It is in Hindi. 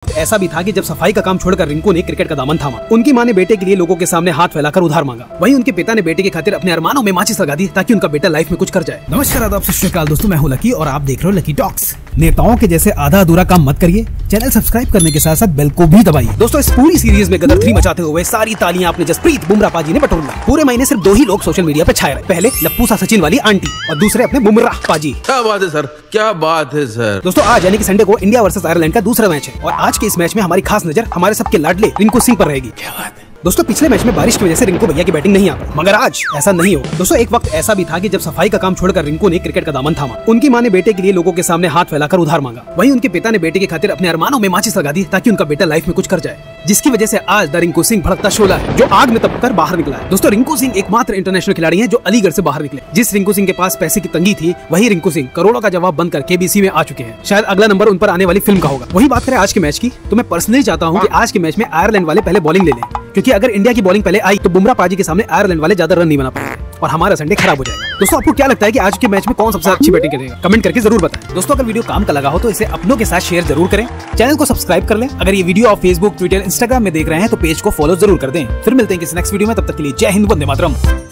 वक्त ऐसा भी था कि जब सफाई का काम छोड़कर रिंकू ने क्रिकेट का दामन थामा। उनकी मां ने बेटे के लिए लोगों के सामने हाथ फैलाकर उधार मांगा। वहीं उनके पिता ने बेटे की खातिर अपने अरमानों में माचिस लगा दी ताकि उनका बेटा लाइफ में कुछ कर जाए। नमस्कार, आदाब, सत श्री अकाल दोस्तों, मैं हूं लकी और आप देख रहे हो लकी टॉक्स। नेताओं के जैसे आधा अधूरा काम मत करिए। चैनल सब्सक्राइब करने के साथ साथ बेल को भी दबाइए। दोस्तों, इस पूरी सीरीज में गदर 3 मचाते हुए सारी तालियां अपने जसप्रीत बुमराह पाजी ने बटोर ली। पूरे महीने सिर्फ 2 ही लोग सोशल मीडिया पे छाए रहे। पहले लप्पू सा सचिन वाली आंटी और दूसरे अपने बुमराह पाजी। क्या बात है सर, क्या बात है सर। दोस्तों, आज यानी कि संडे को इंडिया वर्सेस आयरलैंड का दूसरा मैच है और आज के इस मैच में हमारी खास नजर हमारे सबके लाडले रिंकू सिंह पर रहेगी। क्या बात है दोस्तों, पिछले मैच में बारिश की वजह से रिंकू भैया की बैटिंग नहीं आ पाई, मगर आज ऐसा नहीं हो। दोस्तों, एक वक्त ऐसा भी था कि जब सफाई का काम छोड़कर रिंकू ने क्रिकेट का दामन थामा। उनकी मां ने बेटे के लिए लोगों के सामने हाथ फैलाकर उधार मांगा। वहीं उनके पिता ने बेटे की खातिर अपने अरमानों में माचिस लगा दी ताकि उनका बेटा लाइफ में कुछ कर जाए, जिसकी वजह से आज द रिंकू सिंह भड़कता शोला है जो आग में तपकर बाहर निकला है। दोस्तों, रिंकू सिंह एकमात्र इंटरनेशनल खिलाड़ी हैं जो अलीगढ़ से बाहर निकले। जिस रिंकू सिंह के पास पैसे की तंगी थी, वही रिंकू सिंह करोड़ों का जवाब बनकर केबीसी में आ चुके हैं। शायद अगला नंबर उन पर आने वाली फिल्म का होगा। वही बात करें आज के मैच की, तो मैं पर्सनली चाहता हूँ कि आज के मैच में आयरलैंड वाले पहले बॉलिंग ले लें, क्योंकि अगर इंडिया की बॉलिंग पहले आई तो बुमराह पाजी के सामने आयरलैंड वाले ज्यादा रन नहीं बना पाएंगे और हमारा संडे खराब हो जाएगा। दोस्तों, आपको क्या लगता है कि आज के मैच में कौन सबसे अच्छी बैटिंग करेगा? कमेंट करके जरूर बताएं। दोस्तों, अगर वीडियो काम का लगा हो तो इसे अपनों के साथ शेयर जरूर करें। चैनल को सब्सक्राइब कर लें। अगर ये वीडियो आप फेसबुक, ट्विटर, इंस्टाग्राम में देख रहे हैं तो पेज को फॉलो जरूर कर दें। फिर मिलते हैं किसी नेक्स्ट वीडियो में, तब तक के लिए जय हिंद, वंदे मातरम।